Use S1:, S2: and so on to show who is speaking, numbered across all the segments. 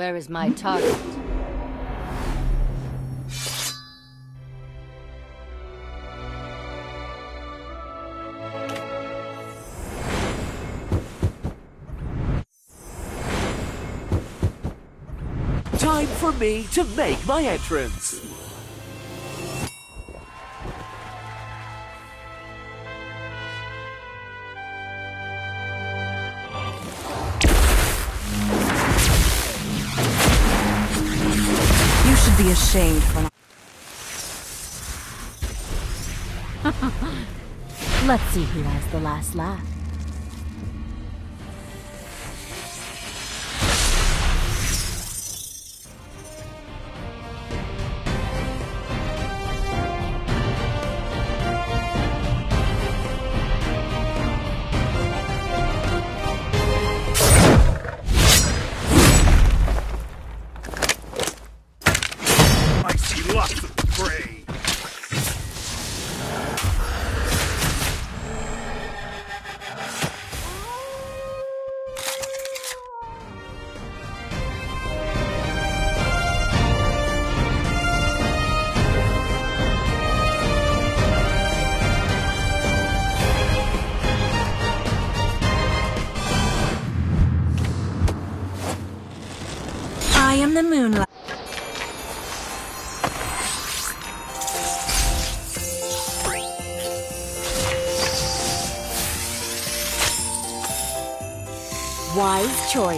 S1: Where is my target?
S2: Time for me to make my entrance.
S3: You should be ashamed for not.
S1: Let's see who has the last laugh.
S4: I see lots of prey.
S3: I am the moonlight.
S1: Wise choice.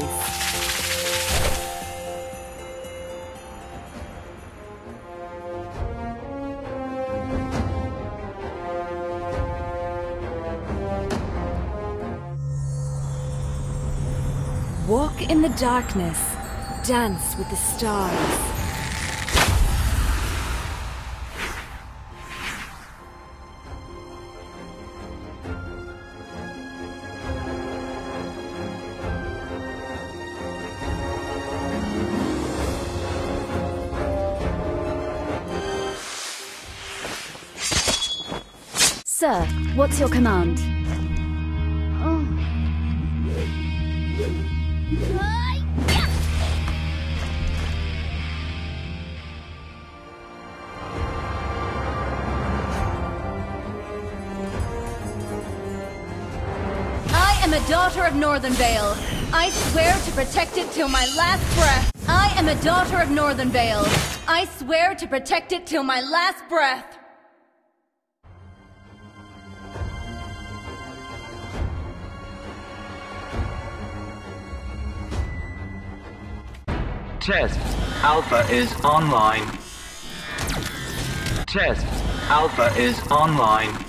S3: Walk in the darkness. Dance with the stars.
S1: Sir, what's your command? Oh. I am a daughter of Northern Vale. I swear to protect it till my last breath. I am a daughter of Northern Vale. I swear to protect it till my last breath.
S5: Test Alpha is online. Test Alpha is online.